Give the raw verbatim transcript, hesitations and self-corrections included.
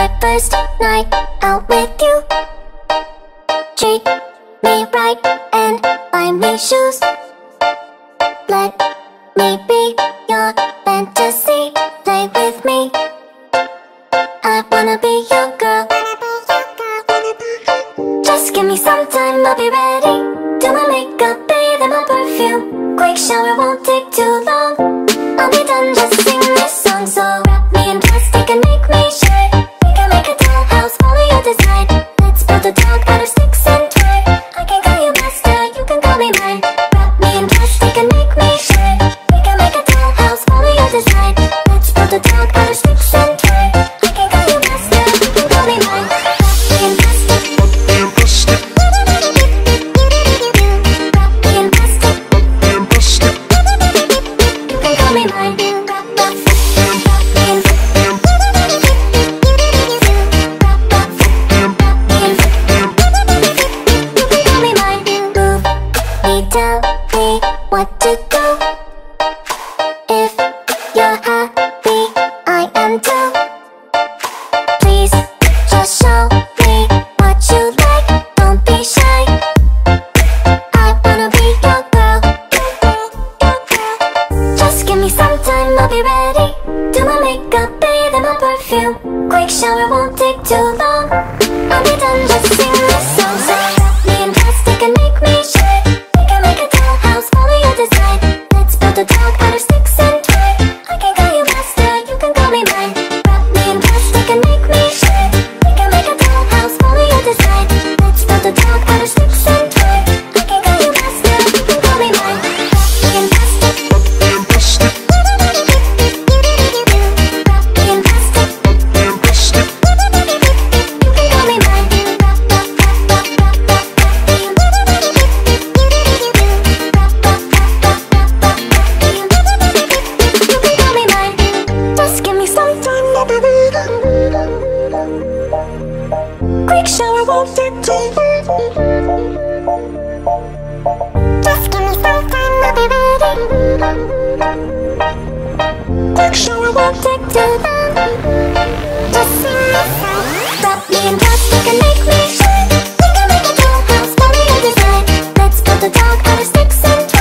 my first night out with you. Treat me right and buy me shoes. Let me be your fantasy, play with me. I wanna be your girl. Just give me some time, I'll be ready. Do my makeup, bathe in my perfume. Quick shower, won't take too long. I'll be done, just sing this song. So wrap me in plastic and make me shine. We can make a dollhouse, follow your design. Let's build a dog out of sticks and twine. I can call you master, you can call me mine. Wrap me in plastic and make me shine. We can make a dollhouse, follow your design. Let's build a dog out of sticks and twine. I can call you master, you can call me mine. Wrap me in plastic. Wrap me in plastic. Wrap me in plastic. You can call me mine. Wrap, wrap, wrap me in. Tell me what to do. If you're happy, I am too. Please, just show me what you like. Don't be shy. I wanna be your girl. Just give me some time, I'll be ready. Do my makeup, bathe in my perfume. Quick shower, won't take too long. I'll be done, just sing this song. So wrap me in plastic and make me shine. Let's build a dog out of sticks and twine. I can call you master, you can call me mine. Wrap me in plastic and make me shine. We can make a dollhouse, follow your design. Let's build a dog out of sticks and twine. I can call you master, you can call me mine. Wrap me in plastic. Wrap me in plastic. Wrap me in plastic. You can call me mine. Wrap, wrap, wrap, wrap, wrap, wrap, wrap me in. Just give me some time, I'll be waiting. Quick shower, won't take too long. Just give me some time, I'll be waiting. Quick shower, won't take too long. Just sing this song. Wrap me in plastic and make me shine. We can make a dollhouse, follow your design. Let's build a dog out of sticks and